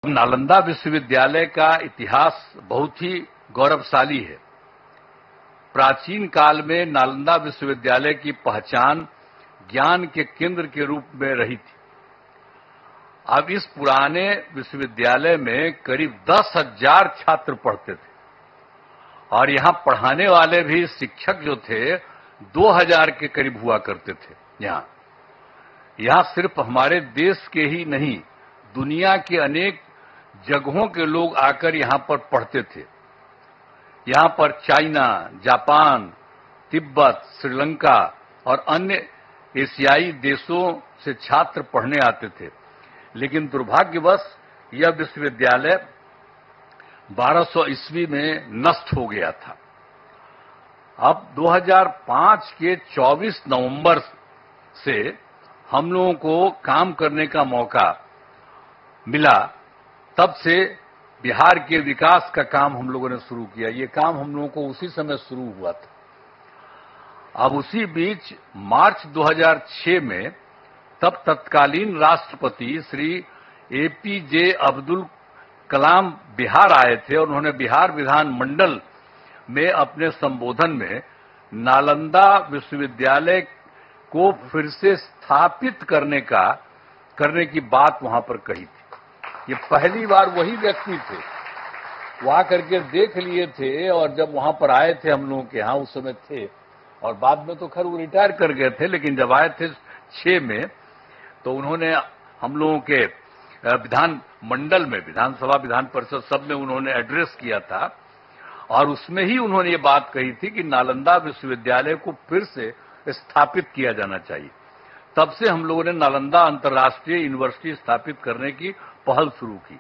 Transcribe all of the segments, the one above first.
नालंदा विश्वविद्यालय का इतिहास बहुत ही गौरवशाली है। प्राचीन काल में नालंदा विश्वविद्यालय की पहचान ज्ञान के केंद्र के रूप में रही थी। अब इस पुराने विश्वविद्यालय में करीब 10,000 छात्र पढ़ते थे और यहां पढ़ाने वाले भी शिक्षक जो थे 2,000 के करीब हुआ करते थे। यहां सिर्फ हमारे देश के ही नहीं, दुनिया के अनेक जगहों के लोग आकर यहां पर पढ़ते थे। यहां पर चाइना, जापान, तिब्बत, श्रीलंका और अन्य एशियाई देशों से छात्र पढ़ने आते थे। लेकिन दुर्भाग्यवश यह विश्वविद्यालय 1200 ईस्वी में नष्ट हो गया था। अब 2005 के 24 नवंबर से हम लोगों को काम करने का मौका मिला। तब से बिहार के विकास का काम हम लोगों ने शुरू किया। ये काम हम लोगों को उसी समय शुरू हुआ था। अब उसी बीच मार्च 2006 में तब तत्कालीन राष्ट्रपति श्री एपीजे अब्दुल कलाम बिहार आए थे और उन्होंने बिहार विधानमंडल में अपने संबोधन में नालंदा विश्वविद्यालय को फिर से स्थापित करने की बात वहां पर कही थी। ये पहली बार वही व्यक्ति थे, वो आकर के देख लिए थे और जब वहां पर आए थे हम लोगों के यहाँ उस समय थे और बाद में तो खैर वो रिटायर कर गए थे, लेकिन जब आए थे 6 में तो उन्होंने हम लोगों के विधान मंडल में, विधानसभा, विधान परिषद सब में उन्होंने एड्रेस किया था और उसमें ही उन्होंने ये बात कही थी कि नालंदा विश्वविद्यालय को फिर से स्थापित किया जाना चाहिए। तब से हम लोगों ने नालंदा अंतर्राष्ट्रीय यूनिवर्सिटी स्थापित करने की पहल शुरू की।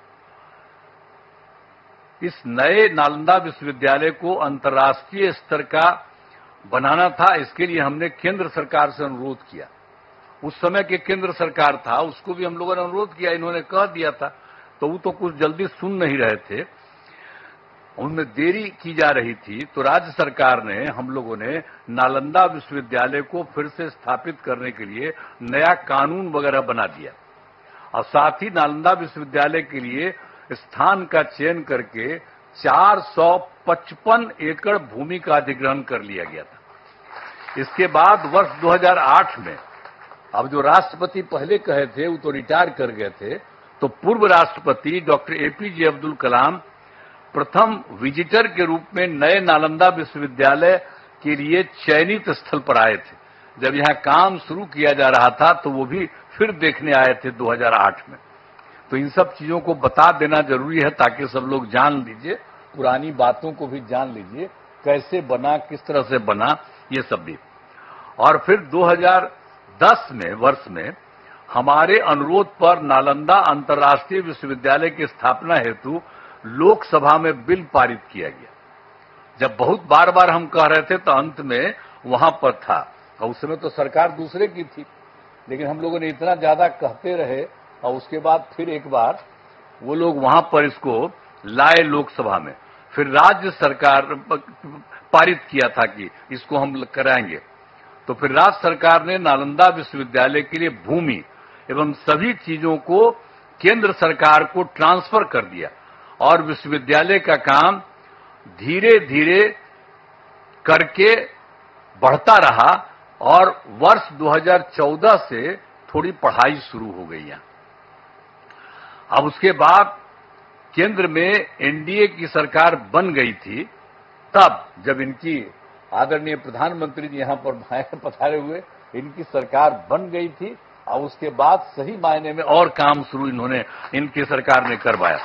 इस नए नालंदा विश्वविद्यालय को अंतर्राष्ट्रीय स्तर का बनाना था। इसके लिए हमने केंद्र सरकार से अनुरोध किया। उस समय के केंद्र सरकार था, उसको भी हम लोगों ने अनुरोध किया, इन्होंने कह दिया था, तो वो तो कुछ जल्दी सुन नहीं रहे थे, उनमें देरी की जा रही थी। तो राज्य सरकार ने, हम लोगों ने नालंदा विश्वविद्यालय को फिर से स्थापित करने के लिए नया कानून वगैरह बना दिया और साथ ही नालंदा विश्वविद्यालय के लिए स्थान का चयन करके 455 एकड़ भूमि का अधिग्रहण कर लिया गया था। इसके बाद वर्ष 2008 में, अब जो राष्ट्रपति पहले कहे थे वो तो रिटायर कर गए थे, तो पूर्व राष्ट्रपति डॉक्टर एपीजे अब्दुल कलाम प्रथम विजिटर के रूप में नए नालंदा विश्वविद्यालय के लिए चयनित स्थल पर आए थे। जब यहां काम शुरू किया जा रहा था तो वो भी फिर देखने आए थे 2008 में। तो इन सब चीजों को बता देना जरूरी है ताकि सब लोग जान लीजिए, पुरानी बातों को भी जान लीजिए, कैसे बना, किस तरह से बना, ये सब भी। और फिर 2010 में वर्ष में हमारे अनुरोध पर नालंदा अंतर्राष्ट्रीय विश्वविद्यालय की स्थापना हेतु लोकसभा में बिल पारित किया गया। जब बहुत बार बार हम कह रहे थे तो अंत में वहां पर था, और उस समय तो सरकार दूसरे की थी, लेकिन हम लोगों ने इतना ज्यादा कहते रहे और उसके बाद फिर एक बार वो लोग वहां पर इसको लाए लोकसभा में। फिर राज्य सरकार पारित किया था कि इसको हम कराएंगे। तो फिर राज्य सरकार ने नालंदा विश्वविद्यालय के लिए भूमि एवं सभी चीजों को केंद्र सरकार को ट्रांसफर कर दिया और विश्वविद्यालय का काम धीरे धीरे करके बढ़ता रहा और वर्ष 2014 से थोड़ी पढ़ाई शुरू हो गई यहां। अब उसके बाद केंद्र में एनडीए की सरकार बन गई थी। तब जब इनकी आदरणीय प्रधानमंत्री जी यहां पर पधारे हुए, इनकी सरकार बन गई थी और उसके बाद सही मायने में और काम शुरू इनकी सरकार ने करवाया।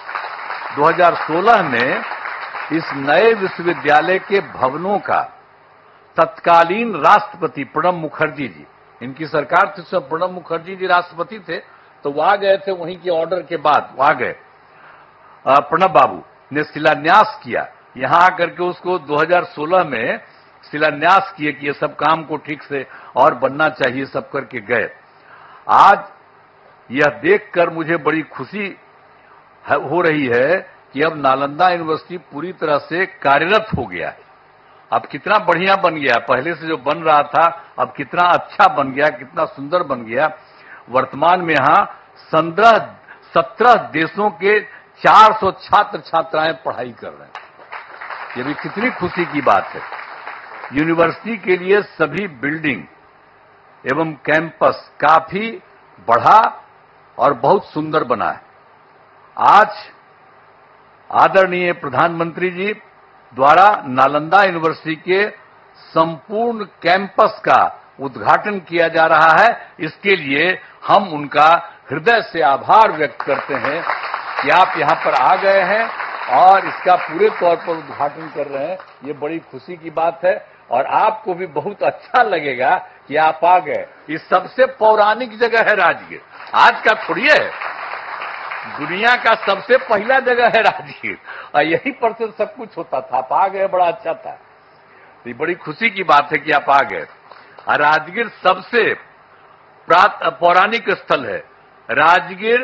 2016 में इस नए विश्वविद्यालय के भवनों का तत्कालीन राष्ट्रपति प्रणब मुखर्जी जी, इनकी सरकार थी, प्रणब मुखर्जी जी राष्ट्रपति थे, तो वो आ गए थे, वहीं के ऑर्डर के बाद वो आ गए। प्रणब बाबू ने शिलान्यास किया, यहां आकर के उसको 2016 में शिलान्यास किए कि ये सब काम को ठीक से और बनना चाहिए, सब करके गए। आज यह देखकर मुझे बड़ी खुशी हो रही है कि अब नालंदा यूनिवर्सिटी पूरी तरह से कार्यरत हो गया है। अब कितना बढ़िया बन गया, पहले से जो बन रहा था अब कितना अच्छा बन गया, कितना सुंदर बन गया। वर्तमान में यहां 17 देशों के 400 छात्र छात्राएं पढ़ाई कर रहे हैं। ये भी कितनी खुशी की बात है। यूनिवर्सिटी के लिए सभी बिल्डिंग एवं कैंपस काफी बढ़ा और बहुत सुंदर बना है। आज आदरणीय प्रधानमंत्री जी द्वारा नालंदा यूनिवर्सिटी के संपूर्ण कैंपस का उद्घाटन किया जा रहा है। इसके लिए हम उनका हृदय से आभार व्यक्त करते हैं कि आप यहां पर आ गए हैं और इसका पूरे तौर पर उद्घाटन कर रहे हैं। ये बड़ी खुशी की बात है और आपको भी बहुत अच्छा लगेगा कि आप आ गए। ये सबसे पौराणिक जगह है राजगीर, आज का थोड़ी है। दुनिया का सबसे पहला जगह है राजगीर और यहीं पर से सब कुछ होता था। आप आ गए, बड़ा अच्छा था। ये बड़ी खुशी की बात है कि आप आ गए। राजगीर सबसे पौराणिक स्थल है। राजगीर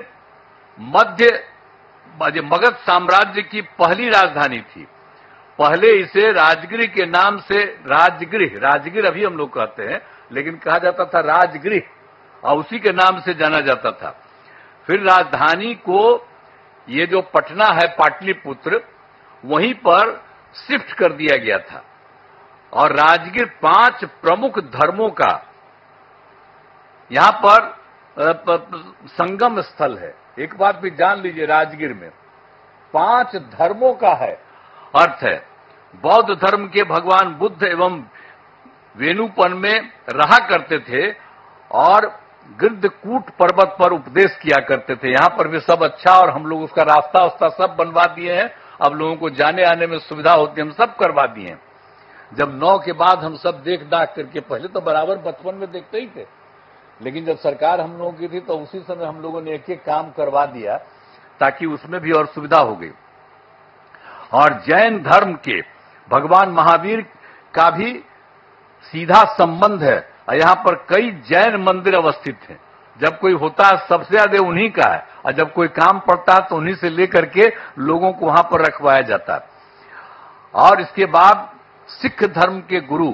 मगध साम्राज्य की पहली राजधानी थी। पहले इसे राजगीर के नाम से राजगीर अभी हम लोग कहते हैं, लेकिन कहा जाता था राजगृह और उसी के नाम से जाना जाता था। फिर राजधानी को ये जो पटना है पाटलिपुत्र, वहीं पर शिफ्ट कर दिया गया था और राजगीर 5 प्रमुख धर्मों का यहां पर संगम स्थल है। एक बात भी जान लीजिए, राजगीर में 5 धर्मों का है अर्थ है। बौद्ध धर्म के भगवान बुद्ध एवं वेणुपन में रहा करते थे और गिरधकूट पर्वत पर उपदेश किया करते थे। यहां पर भी सब अच्छा और हम लोग उसका रास्ता सब बनवा दिए हैं। अब लोगों को जाने आने में सुविधा होती है, हम सब करवा दिए हैं। जब 9 के बाद हम सब देख दाख करके, पहले तो बराबर बचपन में देखते ही थे, लेकिन जब सरकार हम लोगों की थी तो उसी समय हम लोगों ने एक एक काम करवा दिया ताकि उसमें भी और सुविधा हो गई। और जैन धर्म के भगवान महावीर का भी सीधा संबंध है और यहां पर कई जैन मंदिर अवस्थित हैं। जब कोई होता है सबसे ज्यादा उन्हीं का है और जब कोई काम पड़ता है तो उन्हीं से लेकर के लोगों को वहां पर रखवाया जाता है। और इसके बाद सिख धर्म के गुरु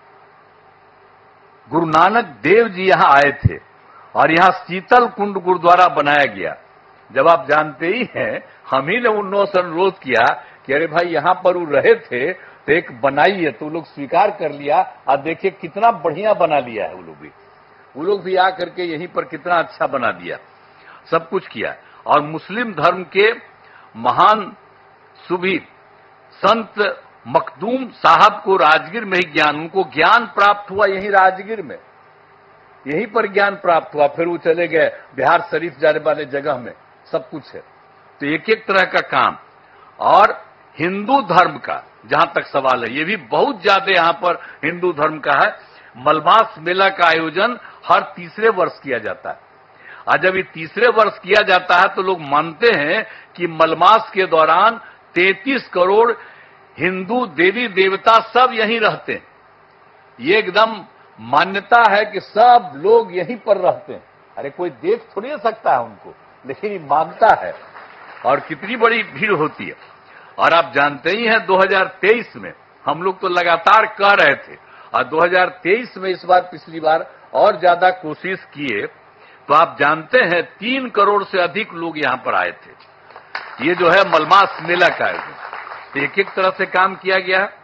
नानक देव जी यहां आए थे और यहां शीतल कुंड गुरुद्वारा बनाया गया। जब आप जानते ही हैं, हम ही ने उनसे अनुरोध किया कि अरे भाई यहां पर वो रहे थे तो एक बनाइए, तो लोग स्वीकार कर लिया और देखिए कितना बढ़िया बना लिया है। वो लोग भी आकर के यहीं पर कितना अच्छा बना दिया, सब कुछ किया। और मुस्लिम धर्म के महान सुभी संत मखदूम साहब को राजगीर में ही उनको ज्ञान प्राप्त हुआ, यहीं राजगीर में, यहीं पर ज्ञान प्राप्त हुआ। फिर वो चले गए बिहार शरीफ जाने वाले जगह में, सब कुछ है। तो एक एक तरह का काम। और हिंदू धर्म का जहां तक सवाल है, ये भी बहुत ज्यादा यहां पर हिंदू धर्म का है। मलमास मेला का आयोजन हर तीसरे वर्ष किया जाता है और जब ये तीसरे वर्ष किया जाता है तो लोग मानते हैं कि मलमास के दौरान 33 करोड़ हिंदू देवी देवता सब यहीं रहते हैं। ये एकदम मान्यता है कि सब लोग यहीं पर रहते हैं। अरे कोई देख थोड़ी ना सकता है उनको, लेकिन ये मानता है। और कितनी बड़ी भीड़ होती है। और आप जानते ही हैं 2023 में हम लोग तो लगातार कह रहे थे और 2023 में इस बार पिछली बार और ज्यादा कोशिश किए तो आप जानते हैं 3 करोड़ से अधिक लोग यहां पर आए थे। ये जो है मलमास मेला का आयोजन एक एक तरह से काम किया गया है।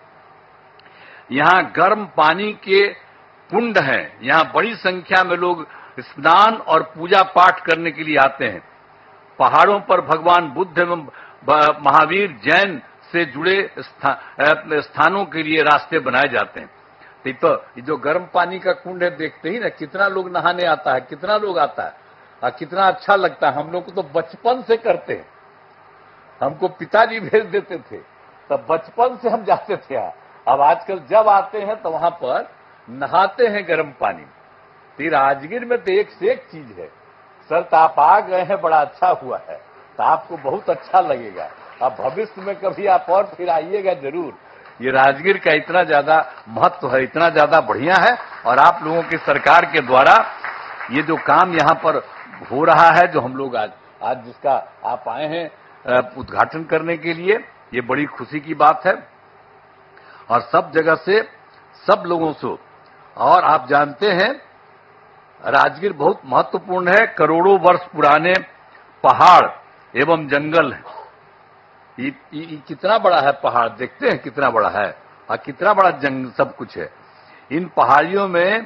यहां गर्म पानी के कुंड हैं, यहां बड़ी संख्या में लोग स्नान और पूजा पाठ करने के लिए आते हैं। पहाड़ों पर भगवान बुद्ध एवं महावीर जैन से जुड़े स्थानों के लिए रास्ते बनाए जाते हैं। तो ये जो गर्म पानी का कुंड है, देखते ही ना कितना लोग नहाने आता है, कितना लोग आता है और कितना अच्छा लगता है। हम लोग को तो बचपन से करते हैं, हमको पिताजी भेज देते थे, तब बचपन से हम जाते थे। अब आजकल जब आते हैं तो वहां पर नहाते हैं गर्म पानी। तो राजगीर में तो एक से एक चीज है। सर तो आप आ गए हैं, बड़ा अच्छा हुआ है, तो आपको बहुत अच्छा लगेगा। अब भविष्य में कभी आप और फिर आइएगा जरूर। ये राजगीर का इतना ज्यादा महत्व है, इतना ज्यादा बढ़िया है। और आप लोगों की सरकार के द्वारा ये जो काम यहाँ पर हो रहा है, जो हम लोग आज जिसका आप आए हैं उद्घाटन करने के लिए, ये बड़ी खुशी की बात है। और सब जगह से सब लोगों से, और आप जानते हैं राजगीर बहुत महत्वपूर्ण है। करोड़ों वर्ष पुराने पहाड़ एवं जंगल है। ये कितना बड़ा है पहाड़, देखते हैं कितना बड़ा है, और कितना बड़ा जंगल सब कुछ है। इन पहाड़ियों में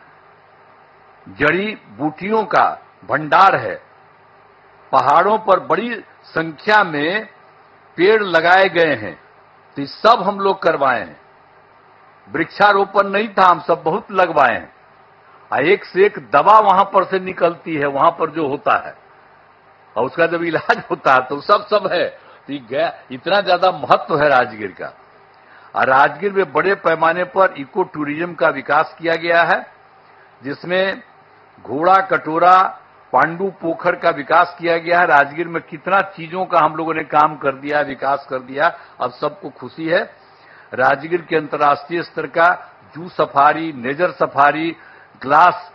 जड़ी बूटियों का भंडार है। पहाड़ों पर बड़ी संख्या में पेड़ लगाए गए हैं, तो ये सब हम लोग करवाए हैं। वृक्षारोपण नहीं था, हम सब बहुत लगवाए हैं। एक से एक दवा वहां पर से निकलती है, वहां पर जो होता है, और उसका जब इलाज होता है तो सब है। तो इतना ज्यादा महत्व है राजगीर का। और राजगीर में बड़े पैमाने पर इको टूरिज्म का विकास किया गया है, जिसमें घोड़ा कटोरा पांडु पोखर का विकास किया गया है। राजगीर में कितना चीजों का हम लोगों ने काम कर दिया, विकास कर दिया, अब सबको खुशी है। राजगीर के अंतर्राष्ट्रीय स्तर का zoo safari, nature safari, glass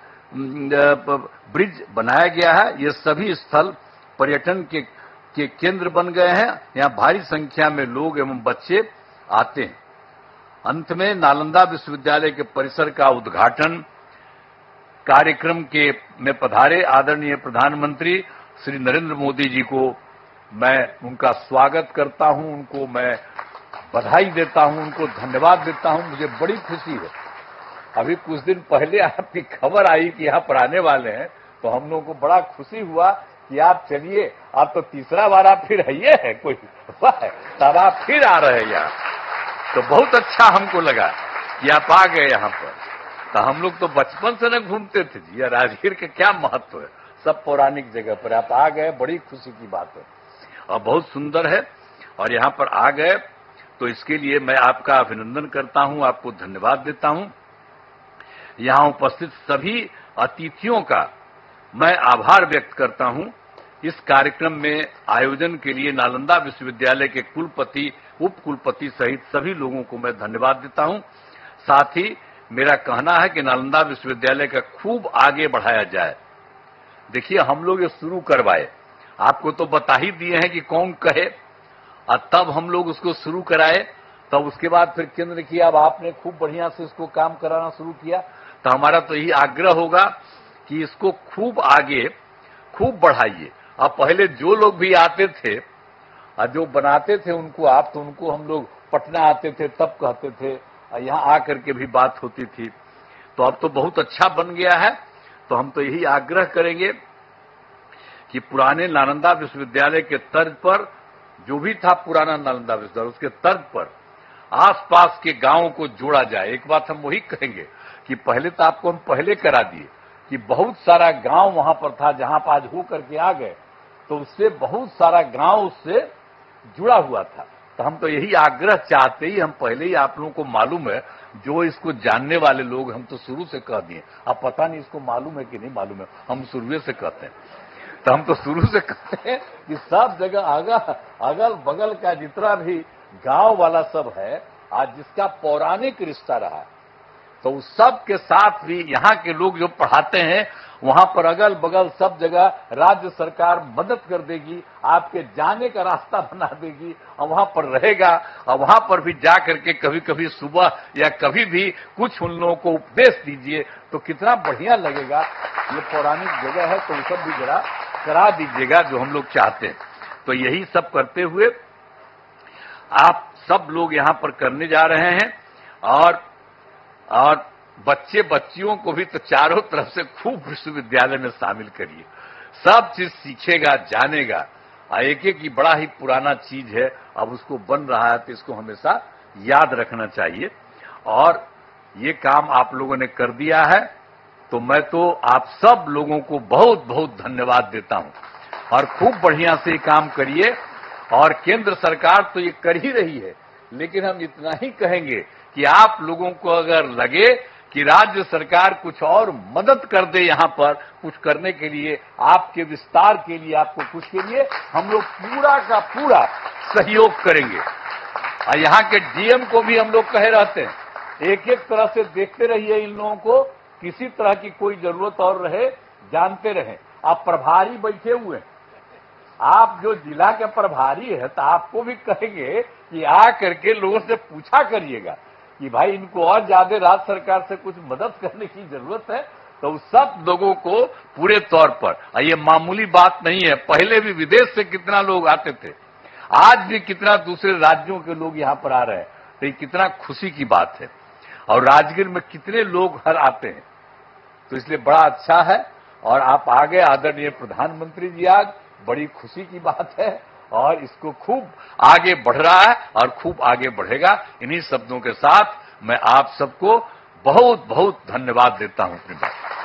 bridge बनाया गया है। ये सभी स्थल पर्यटन के केंद्र बन गए हैं। यहाँ भारी संख्या में लोग एवं बच्चे आते हैं। अंत में नालंदा विश्वविद्यालय के परिसर का उद्घाटन कार्यक्रम में पधारे आदरणीय प्रधानमंत्री श्री नरेंद्र मोदी जी को मैं उनका स्वागत करता हूं, उनको मैं बधाई देता हूं, उनको धन्यवाद देता हूं। मुझे बड़ी खुशी है। अभी कुछ दिन पहले आपकी खबर आई कि यहाँ पर आने वाले हैं, तो हम लोगों को बड़ा खुशी हुआ कि आप चलिए, आप तो तीसरा बार आप फिर आइए है कोई तब आप फिर आ रहे हैं यहाँ, तो बहुत अच्छा हमको लगा कि आप आ गए यहाँ पर। तो हम लोग तो बचपन से न घूमते थे जी, राजगीर का क्या महत्व है, सब पौराणिक जगह पर आप आ गए, बड़ी खुशी की बात है और बहुत सुंदर है। और यहाँ पर आ गए तो इसके लिए मैं आपका अभिनंदन करता हूँ, आपको धन्यवाद देता हूँ। यहाँ उपस्थित सभी अतिथियों का मैं आभार व्यक्त करता हूँ। इस कार्यक्रम में आयोजन के लिए नालंदा विश्वविद्यालय के कुलपति, उप कुलपति सहित सभी लोगों को मैं धन्यवाद देता हूँ। साथ ही मेरा कहना है कि नालंदा विश्वविद्यालय का खूब आगे बढ़ाया जाए। देखिए, हम लोग ये शुरू करवाए, आपको तो बता ही दिए हैं कि कौन कहे, और तब हम लोग उसको शुरू कराए, तब उसके बाद फिर केंद्र किया, अब आपने खूब बढ़िया से इसको काम कराना शुरू किया। तो हमारा तो यही आग्रह होगा कि इसको खूब आगे खूब बढ़ाइए। अब पहले जो लोग भी आते थे और जो बनाते थे उनको आप, तो उनको हम लोग पटना आते थे तब कहते थे, और यहाँ आकर के भी बात होती थी। तो अब तो बहुत अच्छा बन गया है। तो हम तो यही आग्रह करेंगे कि पुराने नालंदा विश्वविद्यालय के तर्ज पर, जो भी था पुराना नालंदा विश्वविद्यालय, उसके तर्ज पर आसपास के गांवों को जोड़ा जाए। एक बात हम वही कहेंगे कि पहले तो आपको हम पहले करा दिए कि बहुत सारा गांव वहां पर था, जहां पर आज हो करके आ गए, तो उससे बहुत सारा गांव उससे जुड़ा हुआ था। तो हम तो यही आग्रह चाहते ही, हम पहले ही आप लोगों को मालूम है, जो इसको जानने वाले लोग, हम तो शुरू से कह दिए। अब पता नहीं इसको मालूम है कि नहीं मालूम है, हम शुरू से कहते हैं। तो हम तो शुरू से कहते हैं कि सब जगह अगल बगल का जितना भी गांव वाला सब है, आज जिसका पौराणिक रिश्ता रहा, तो उस सब के साथ भी यहाँ के लोग जो पढ़ाते हैं, वहां पर अगल बगल सब जगह राज्य सरकार मदद कर देगी, आपके जाने का रास्ता बना देगी, और वहां पर रहेगा। और वहां पर भी जा करके कभी कभी सुबह या कभी भी कुछ उन लोगों को उपदेश दीजिए, तो कितना बढ़िया लगेगा। ये पौराणिक जगह है, तो सब भी जरा करा दीजिएगा जो हम लोग चाहते हैं। तो यही सब करते हुए आप सब लोग यहाँ पर करने जा रहे हैं, और बच्चे बच्चियों को भी तो चारों तरफ से खूब विश्वविद्यालय में शामिल करिए। सब चीज सीखेगा, जानेगा। एक एक ही बड़ा ही पुराना चीज है, अब उसको बन रहा है, तो इसको हमेशा याद रखना चाहिए। और ये काम आप लोगों ने कर दिया है, तो मैं तो आप सब लोगों को बहुत बहुत धन्यवाद देता हूं। और खूब बढ़िया से काम करिए। और केंद्र सरकार तो ये कर ही रही है, लेकिन हम इतना ही कहेंगे कि आप लोगों को अगर लगे कि राज्य सरकार कुछ और मदद कर दे, यहाँ पर कुछ करने के लिए, आपके विस्तार के लिए, आपको कुछ के लिए, हम लोग पूरा का पूरा सहयोग करेंगे। और यहाँ के डीएम को भी हम लोग कहे रहते हैं, एक एक तरह से देखते रहिए इन लोगों को, किसी तरह की कोई जरूरत और रहे, जानते रहें। आप प्रभारी बैठे हुए हैं, आप जो जिला के प्रभारी है, तो आपको भी कहेंगे कि आ करके लोगों से पूछा करिएगा कि भाई इनको और ज्यादा राज्य सरकार से कुछ मदद करने की जरूरत है, तो सब लोगों को पूरे तौर पर, ये मामूली बात नहीं है, पहले भी विदेश से कितना लोग आते थे, आज भी कितना दूसरे राज्यों के लोग यहां पर आ रहे हैं, तो ये कितना खुशी की बात है। और राजगीर में कितने लोग हर आते हैं, तो इसलिए बड़ा अच्छा है। और आप आगे आदरणीय प्रधानमंत्री जी, आज बड़ी खुशी की बात है और इसको खूब आगे बढ़ रहा है और खूब आगे बढ़ेगा। इन्हीं शब्दों के साथ मैं आप सबको बहुत बहुत धन्यवाद देता हूं अपनी बात।